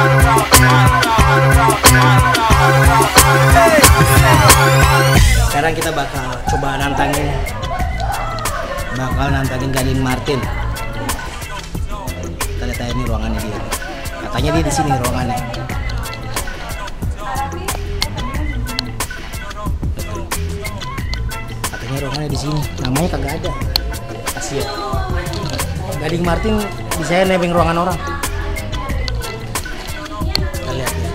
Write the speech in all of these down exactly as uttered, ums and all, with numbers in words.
Sekarang kita bakal coba nantangin, bakal nantangin Gading Martin. Kita lihat aja ini ruangannya dia. Katanya dia di sini ruangannya. Katanya ruangannya di sini. Namanya kagak ada. Kasihan. Gading Martin bisa nebeng ruangan orang. Kita lihat ya.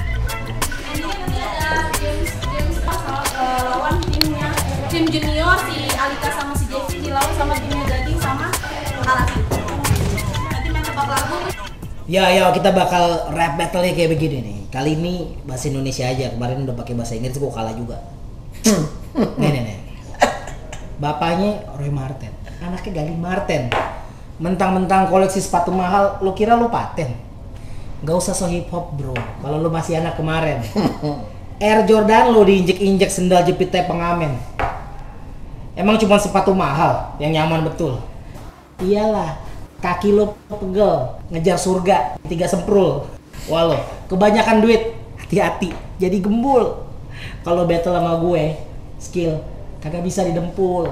Tim junior si Alika sama si Jeffy dilawan sama timnya Gading sama Arasi. Nanti main tebak lagu. Ya, ya kita bakal rap battle-nya kayak begini nih. Kali ini bahasa Indonesia aja. Kemarin udah pakai bahasa Inggris, gua kalah juga. Nih, nih, nih. Bapaknya Roy Marten, anaknya Gading Marten. Mentang-mentang koleksi sepatu mahal, lu kira lu paten? Gak usah so hip hop bro, kalau lu masih anak kemarin. Air Jordan lu diinjek-injek sendal jepitnya pengamen. Emang cuma sepatu mahal yang nyaman betul? Iyalah, kaki lo pegel, ngejar surga, tiga semprul. Wah lo, kebanyakan duit, hati-hati, jadi gembul. Kalau battle sama gue, skill kagak bisa didempul.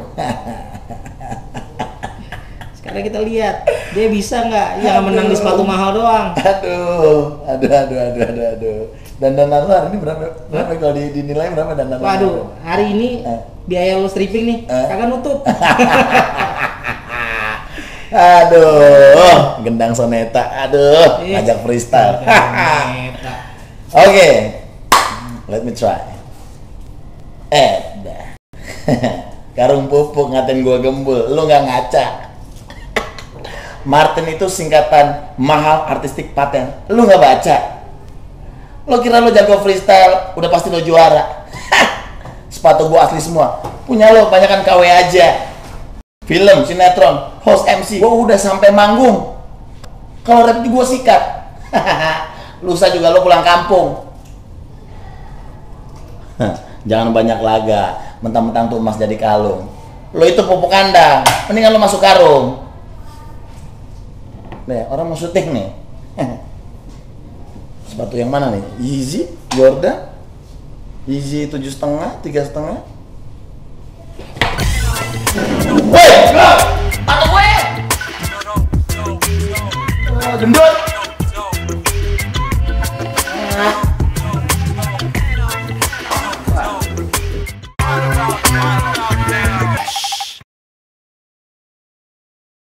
Sekarang kita lihat, dia bisa nggak yang menang di sepatu mahal doang. Aduh, aduh, aduh, aduh, aduh, aduh. Dandanan lu hari ini berapa? Berapa kalau di, dinilai berapa dandanan? Waduh, hari ini eh. biaya lo stripping nih, eh. kagak nutup. Aduh, gendang soneta, aduh, Ih, ngajak freestyle. soneta. Oke, okay. Let me try. Eh, dah. Karung pupuk ngatain gua gembul, lu nggak ngaca. Martin itu singkatan mahal artistik paten, lu nggak baca. Lo kira lo jago freestyle, udah pasti lo juara. Sepatu gua asli semua, punya lo banyakan K W aja. Film, sinetron, host M C, gua udah sampai manggung. Kalau rap di gua sikat. Lusa juga lo pulang kampung. Jangan banyak laga, mentang-mentang tuh emas jadi kalung. Lo itu pupuk kandang, mendingan lo masuk karung. Nih, orang mau syuting nih. Sepatu yang mana nih? Yeezy, Jordan, Yeezy tujuh setengah, tiga setengah. Woi, sepatu gue! Oh, gendut.